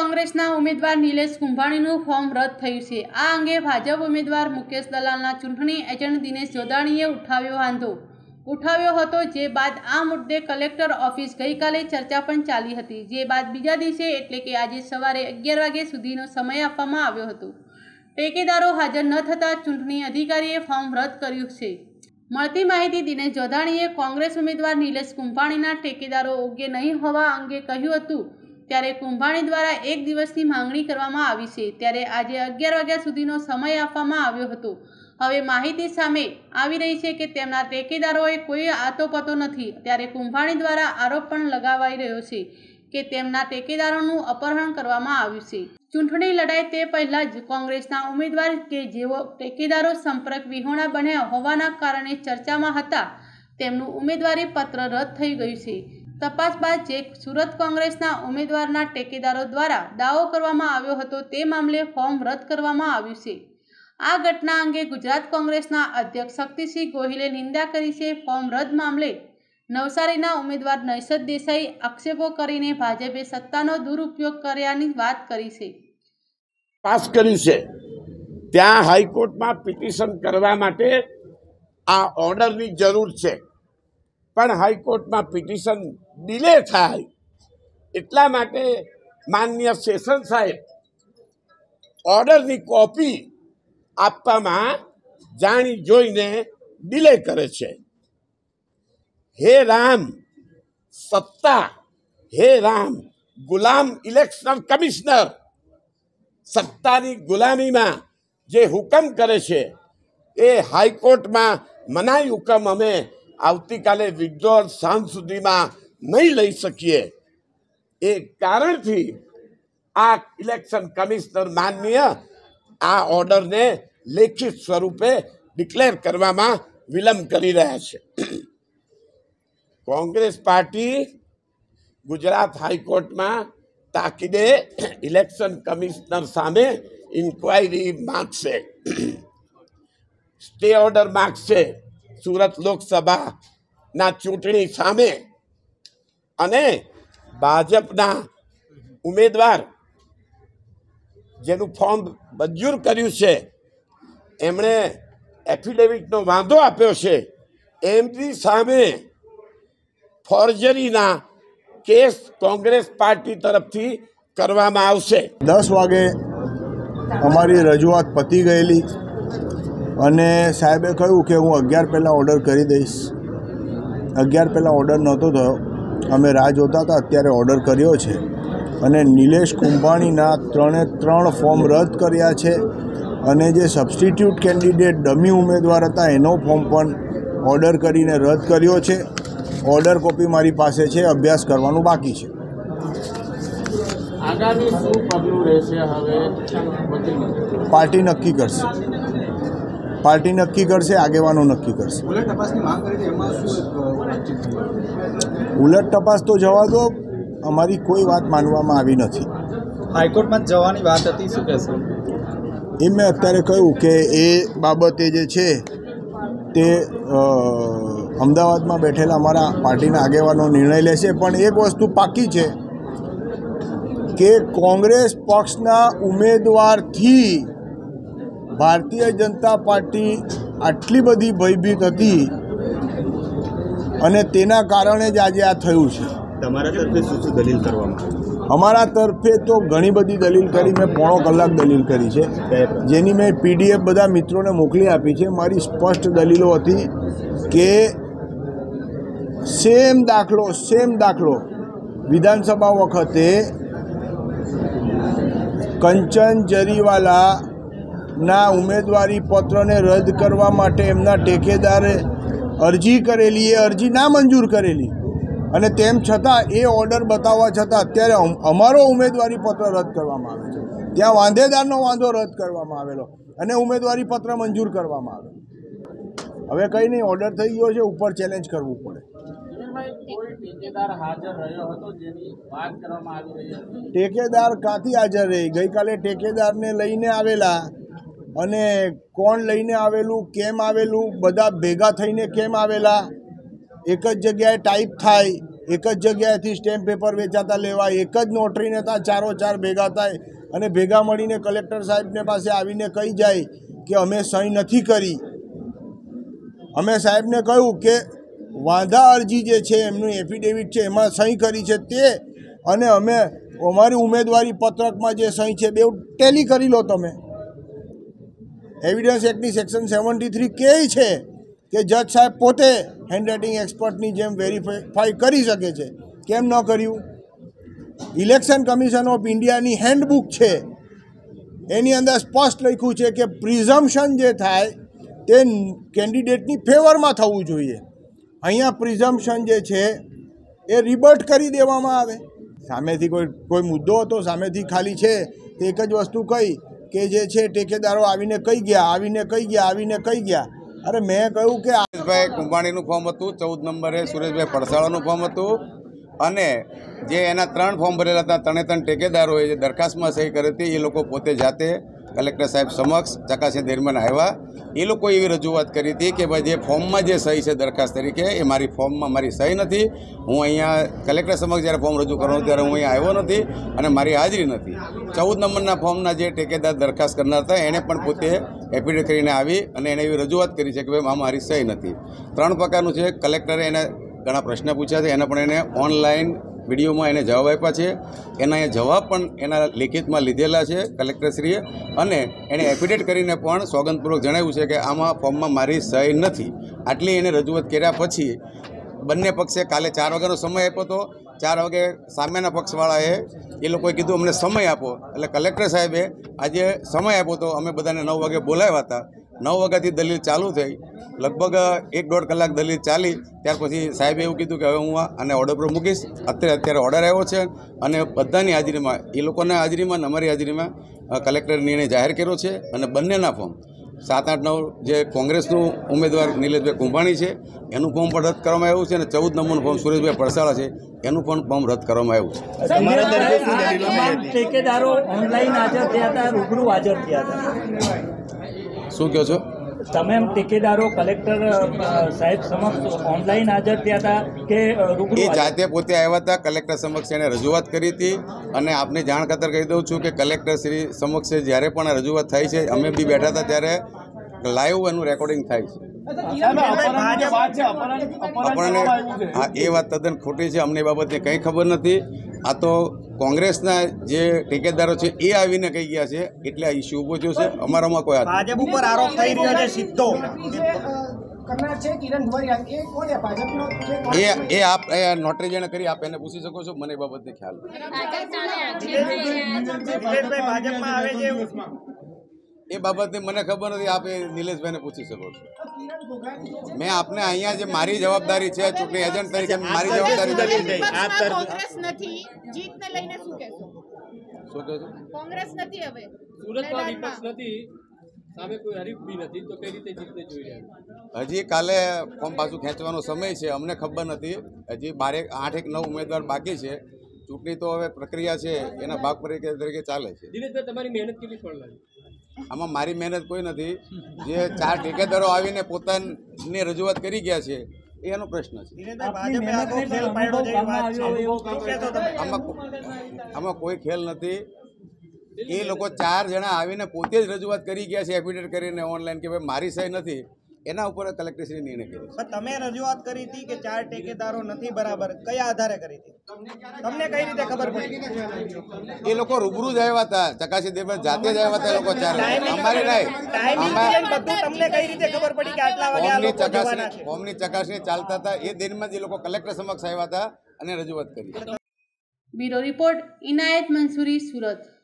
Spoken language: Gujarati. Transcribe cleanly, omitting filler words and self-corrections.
કોંગ્રેસના ઉમેદવાર નિલેશ કુંભાણીનું ફોર્મ રદ થયું છે। આ અંગે ભાજપ ઉમેદવાર મુકેશ દલાલના ચૂંટણી એજન્ટ દિનેશ જોધાણીએ વાંધો ઉઠાવ્યો હતો, જે બાદ આ મુદ્દે કલેક્ટર ઓફિસ ગઈકાલે ચર્ચા પણ ચાલી હતી, જે બાદ બીજા દિવસે એટલે કે આજે સવારે 11 વાગ્યા સુધીનો સમય આપવામાં આવ્યો હતો। ટેકેદારો હાજર ન થતાં ચૂંટણી અધિકારીએ ફોર્મ રદ કર્યું છે। મળતી માહિતી દિનેશ જોધાણીએ કોંગ્રેસ ઉમેદવાર નિલેશ કુંભાણીના ટેકેદારો યોગ્ય નહીં હોવા અંગે કહ્યું હતું, ત્યારે કુંભાણી દ્વારા 1 દિવસની માંગણી કરવામાં આવી છે, ત્યારે આજે 11 વાગ્યા સુધીનો સમય આપવામાં આવ્યો હતો। હવે માહિતી સામે આવી રહી છે કે તેમના ટેકેદારોએ કોઈ આતોપતો નથી, ત્યારે કુંભાણી દ્વારા આરોપ પણ લગાવાઈ રહ્યો છે કે તેમના ટેકેદારોનું અપહરણ કરવામાં આવ્યું છે। ચૂંટણી લડાય તે પહેલાં જ કોંગ્રેસના ઉમેદવાર કે જેઓ ટેકેદારો સંપર્ક વિહોણા બન્યા હોવાના કારણે ચર્ચામાં હતા, તેમનું ઉમેદવારી પત્ર રદ થઈ ગયું છે। તપાસ બાદ જે સુરત કોંગ્રેસના ઉમેદવારના ટેકેદારો દ્વારા દાવો કરવામાં આવ્યો હતો તે મામલે ફોર્મ રદ કરવામાં આવ્યું છે। આ ઘટના અંગે ગુજરાત કોંગ્રેસના અધ્યક્ષ શક્તિસિંહ ગોહિલે નિંદા કરી છે। ફોર્મ રદ મામલે નવસારીના ઉમેદવાર નૈસદ દેસાઈ આક્ષેપો કરીને ભાજપે સત્તાનો દુરુપયોગ કર્યાની વાત કરી છે। પાસ કરી છે ત્યાં હાઈકોર્ટમાં પિટિશન કરવા માટે આ ઓર્ડરની જરૂર છે, પણ હાઈકોર્ટમાં પિટિશન ડિલે થાય એટલા માટે માનનીય સેશન સાહેબ ઓર્ડરની કોપી આપવામાં જાણી જોઈને ડિલે કરે છે। હે રામ સત્તા, હે રામ ગુલામ ઇલેક્શન કમિશનર સત્તાની ગુલામીમાં જે હુકમ કરે છે એ હાઈકોર્ટમાં મનાઈ હુકમ અમે આવતીકાલે વિડ્રોલ સાંજ સુધીમાં નહીં લઈ શકીએ। એ કારણથી આ ઇલેક્શન કમિશનર માનનીય આ ઓર્ડરને લેખિત સ્વરૂપે ડિક્લેર કરવામાં વિલંબ કરી રહ્યા છે। કોંગ્રેસ પાર્ટી ગુજરાત હાઈકોર્ટમાં તાકીદે ઇલેક્શન કમિશનર સામે ઇન્ક્વાયરી માંગશે, સ્ટે ઓર્ડર માંગશે સુરત લોકસભાના ચૂંટણી સામે, અને ભાજપના ઉમેદવાર જેનું ફોર્મ મંજૂર કર્યું છે એમણે એફિડેવિટનો વાંધો આપ્યો છે, એમની સામે ફોર્જરીના કેસ કોંગ્રેસ પાર્ટી તરફથી કરવામાં આવશે। 10 વાગે અમારી રજૂઆત પતી ગયેલી અને સાહેબે કહ્યું કે હું 11 પહેલાં ઓર્ડર કરી દઈશ। 11 પહેલાં ઓર્ડર નહોતો થયો, અમે રાહ જોતા હતા, અત્યારે ઓર્ડર કર્યો છે અને નિલેશ કુંભાણીના 3 ફોર્મ રદ કર્યા છે અને જે સબસ્ટિટ્યૂટ કેન્ડિડેટ ડમી ઉમેદવાર હતા એનો ફોર્મ પણ ઓર્ડર કરીને રદ કર્યો છે। ઓર્ડર કોપી મારી પાસે છે, અભ્યાસ કરવાનું બાકી છે। આગામી શું પગલું રહેશે હવે? પાર્ટી નક્કી કરશે, પાર્ટી નક્કી કરશે, આગેવાનો નક્કી કરશે। ઉલટ તપાસ તો જવા દો, અમારી કોઈ વાત માનવામાં આવી નથી। હાઈકોર્ટમાં જવાની વાત હતી, શું કહેશો? એ મેં અત્યારે કહ્યું કે એ બાબતે જે છે તે અમદાવાદમાં બેઠેલા અમારા પાર્ટીના આગેવાનો નિર્ણય લેશે, પણ એક વસ્તુ પાકી છે કે કોંગ્રેસ પક્ષના ઉમેદવારથી ભારતીય જનતા પાર્ટી આટલી બધી ભયભીત હતી અને તેના કારણે જ આજે આ થયું છે। તમારા તરફે શું દલીલ કરવામાં? અમારા તરફે તો ઘણી બધી દલીલ કરી, મેં 1.5 કલાક દલીલ કરી છે, જેની મેં PDF બધા મિત્રોને મોકલી આપી છે। મારી સ્પષ્ટ દલીલો હતી કે સેમ દાખલો વિધાનસભા વખતે કંચન જરીવાલાના ઉમેદવારી પત્રને રદ કરવા માટે એમના ટેકેદારે અરજી કરેલી, એ અરજી ના મંજૂર કરેલી અને તેમ છતાં એ ઓર્ડર બતાવવા છતાં અત્યારે અમારો ઉમેદવારી પત્ર રદ કરવામાં આવે છે। ત્યાં વાંધેદારનો વાંધો રદ કરવામાં આવેલો અને ઉમેદવારી પત્ર મંજૂર કરવામાં આવેલો। હવે કંઈ નહીં, ઓર્ડર થઈ ગયો છે, ઉપર ચેલેન્જ કરવું પડે। ટેકેદાર ક્યાંથી હાજર રહી? ગઈકાલે ટેકેદારને લઈને આવેલા અને કોણ લઈને આવેલું, કેમ આવેલું, બધા ભેગા થઈને કેમ આવેલા, એક જ જગ્યાએ ટાઈપ થાય એક જ જગ્યાએથી સ્ટેમ્પ પેપર વેચાતા લેવા, એક જ નોટરીને ત્યાં ચારો ચાર ભેગા થાય અને ભેગા મળીને કલેક્ટર સાહેબને પાસે આવીને કહી જાય કે અમે સહી નથી કરી. અમે સાહેબને કહ્યું કે વાંધા અરજી જે છે એમનું એફિડેવિટ છે એમાં સહી કરી છે તે, અને અમે અમારી ઉમેદવારી પત્રકમાં જે સહી છે બે ટેલી કરી લો. તમે એવિડન્સ એક્ટની સેક્શન 73 કહે છે કે જજ સાહેબ પોતે હેન્ડરાઇટિંગ એક્સપર્ટની જેમ વેરીફાઈ કરી શકે છે. કેમ ન કર્યું? ઇલેક્શન કમિશન ઓફ ઇન્ડિયાની હેન્ડબુક છે એની અંદર સ્પષ્ટ લખ્યું છે કે પ્રિઝમ્પશન જે થાય તે કેન્ડિડેટની ફેવરમાં થવું જોઈએ. અહીંયા પ્રિઝમ્પશન જે છે એ રિબર્ટ કરી દેવામાં આવે. સામેથી કોઈ મુદ્દો હતો, સામેથી ખાલી છે તે એક જ વસ્તુ કહી કે જે છે ટેકેદારો આવીને કહી ગયા. અરે મેં કહ્યું કે સુરેશભાઈ કુંભાણીનું ફોર્મ હતું, 14 નંબરે સુરેશભાઈ પડસાળાનું ફોર્મ હતું, અને જે એના 3 ફોર્મ ભરેલા હતા, 3 ટેકેદારોએ જે દરખાસ્તમાં સહી કરી હતી એ લોકો પોતે જાતે કલેક્ટર સાહેબ સમક્ષ ચકાસણી દરમિયાન આવ્યા. એ લોકો એવી રજૂઆત કરી હતી કે ભાઈ જે ફોર્મમાં જે સહી છે દરખાસ્ત તરીકે એ મારી ફોર્મમાં મારી સહી નથી. હું અહીંયા કલેક્ટર સમક્ષ જ્યારે ફોર્મ રજૂ કરવાનું ત્યારે હું અહીંયા આવ્યો નથી અને મારી હાજરી નથી. 14 નંબરના ફોર્મના જે ટેકેદાર દરખાસ્ત કરનાર હતા એણે પણ પોતે એફિડેવિટ કરીને આવી અને એણે એવી રજૂઆત કરી છે કે ભાઈ આમાં મારી સહી નથી. 3 પ્રકારનું છે. કલેક્ટરે એને ઘણા પ્રશ્ન પૂછ્યા છે, એના પણ એને ઓનલાઈન વિડીયોમાં એને જવાબ આપ્યા છે. એના એ જવાબ પણ એના લિખિતમાં લીધેલા છે કલેક્ટરશ્રીએ, અને એણે એફિડેવિટ કરીને પણ સોગંદપૂર્વક જણાવ્યું છે કે આમાં ફોર્મમાં મારી સહી નથી. આટલી એને રજૂઆત કર્યા પછી બંને પક્ષે કાલે 4 વાગ્યાનો સમય આપ્યો હતો. 4 વાગે સામેના પક્ષવાળાએ એ લોકોએ કીધું અમને સમય આપો, એટલે કલેક્ટર સાહેબે આજે સમય આપ્યો હતો. અમે બધાને 9 વાગે બોલાવ્યા હતા. 9 વાગ્યાથી દલીલ ચાલુ થઈ, લગભગ 1-1.5 કલાક દલીલ ચાલી. ત્યાર પછી સાહેબે એવું કીધું કે હવે હું આને ઓર્ડર પર મૂકીશ. અત્યારે ઓર્ડર આવ્યો છે અને બધાની હાજરીમાં, એ લોકોના હાજરીમાં અને અમારી હાજરીમાં કલેક્ટરે નિર્ણય જાહેર કર્યો છે. અને બંનેના ફોર્મ 7, 8, 9 જે કોંગ્રેસનું ઉમેદવાર નિલેશભાઈ કુંભાણી છે એનું ફોર્મ પણ રદ કરવામાં આવ્યું છે, અને 14 નંબરનું ફોર્મ સુરેશભાઈ પડસાળા છે એનું પણ ફોર્મ રદ કરવામાં આવ્યું છે. ઠેકેદારો ઓનલાઈન હાજર થયા હતા, રૂબરૂ હાજર થયા હતા. શું કહો છો? તમામ ઠેકેદારો કલેક્ટર સાહેબ સમક્ષ ઓનલાઈન હાજર થયા હતા કે રૂબરૂ? એ જાતે પોતે આવ્યા હતા, કલેક્ટર સમક્ષ એને રજૂઆત કરી હતી. અને આપને જાણ ખાતર કહી દઉં છું કે કલેક્ટર શ્રી સમક્ષ જ્યારે પણ રજૂઆત થઈ છે, અમે બી બેઠા હતા ત્યારે લાઈવ એનું રેકોર્ડિંગ થાય છે. આપણને એ વાત તદ્દન ખોટી છે. અમને એ બાબતની કંઈ ખબર નથી. આ તો કોંગ્રેસના જે ઠેકેદારો છે એ આવીને કહી ગયા છે એટલે આ ઇસ્યુ ઊભો થયો છે. અમારામાં કોઈ ભાજપ ઉપર આરોપ થઈ રહ્યો છે સીધો. એ આપ નોટરી જેને કરી આપ એને પૂછી શકો છો. મને એ બાબતની ખ્યાલ એ બાબતની મને ખબર નથી. આપ એ નિલેશભાઈને પૂછી શકો છો. મેં આપને અહીંયા જે મારી જવાબદારી છે ચૂંટણી એજન્ટ તરીકે મારી જવાબદારી કોંગ્રેસ નથી. જીતને લઈને શું કહેશો? શું કહો છો? કોંગ્રેસ નથી હવે સુરતમાં વિપક્ષ નથી, સામે કોઈ હરીફ બી નથી, તો કઈ રીતે જીતને જોઈ રહ્યા? હજી કાલે ફોર્મ પાછું ખેંચવાનો સમય છે, અમને ખબર નથી. હજી 8-9 ઉમેદવાર બાકી છે. ચૂંટણી તો હવે પ્રક્રિયા છે એના ભાગ તરીકે ચાલે છે. દિનેશભાઈ, તમારી મહેનત કેટલી ફળ લાગી? આમાં મારી મહેનત કોઈ નથી. જે 4 ઠેકેદારો આવીને પોતાની રજૂઆત કરી ગયા છે એનો પ્રશ્ન છે. આમાં કોઈ ખેલ નથી. એ લોકો 4 જણા આવીને પોતે જ રજૂઆત કરી ગયા છે એફિડેવિટ કરીને ઓનલાઈન કે ભાઈ મારી સહી નથી. એના ઉપર કલેક્ટરશ્રી નિર્ણય કર્યો છે. તમે રજૂઆત કરી હતી કે 4 ટેકેદારો નથી બરાબર, કયા આધારે કરી હતી? તમને કઈ રીતે ખબર પડી? એ લોકો રૂબરૂ જ આવ્યા હતા, ચકાસી દરમિયાન જાતે જ આવ્યા હતા. એ લોકો 4 અમારી નહીં. તમને કઈ રીતે ખબર પડી કે આટલા વાગે આ લોકો જવાના છે? ફોર્મની ચકાસણી ચાલતા હતા એ દરમિયાન એ લોકો કલેક્ટર સમક્ષ આવ્યા હતા અને રજૂઆત કરી. Bureau report, Inayat Mansuri, Surat.